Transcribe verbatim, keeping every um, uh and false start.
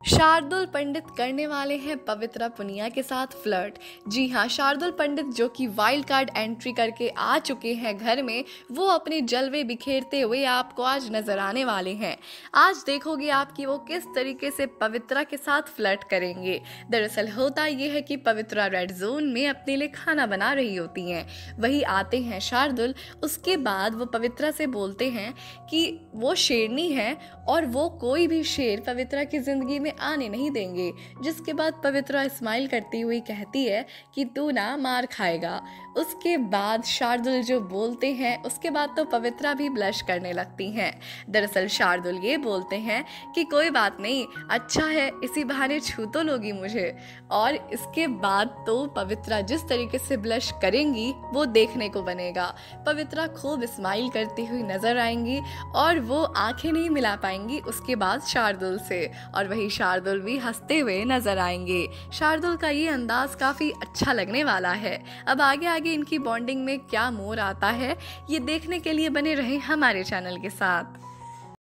शार्दुल पंडित करने वाले हैं पवित्रा पुनिया के साथ फ्लर्ट। जी हाँ, शार्दुल पंडित जो कि वाइल्ड कार्ड एंट्री करके आ चुके हैं घर में, वो अपने जलवे बिखेरते हुए आपको आज नजर आने वाले हैं। आज देखोगे आप कि वो किस तरीके से पवित्रा के साथ फ्लर्ट करेंगे। दरअसल होता ये है कि पवित्रा रेड जोन में अपने लिए खाना बना रही होती हैं, वही आते हैं शार्दुल। उसके बाद वो पवित्रा से बोलते हैं कि वो शेरनी है और वो कोई भी शेर पवित्रा की जिंदगी में आने नहीं देंगे। जिसके बाद पवित्रा स्माइल करती हुई कहती है कि तू ना मार खाएगा। उसके बाद शार्दुल जो बोलते हैं, उसके बाद तो पवित्रा भी ब्लश करने लगती हैं। दरअसल शार्दुल ये बोलते हैं कि कोई बात नहीं, अच्छा है, इसी बहाने छू तो लोगी मुझे। और इसके बाद तो पवित्रा जिस तरीके से ब्लश करेंगी वो देखने को बनेगा। पवित्रा खूब स्माइल करती हुई नजर आएंगी और वो आंखें नहीं मिला पाएंगी उसके बाद शार्दुल से, और वही शार्दुल भी हंसते हुए नजर आएंगे। शार्दुल का ये अंदाज काफी अच्छा लगने वाला है। अब आगे आगे इनकी बॉन्डिंग में क्या मोड़ आता है, ये देखने के लिए बने रहें हमारे चैनल के साथ।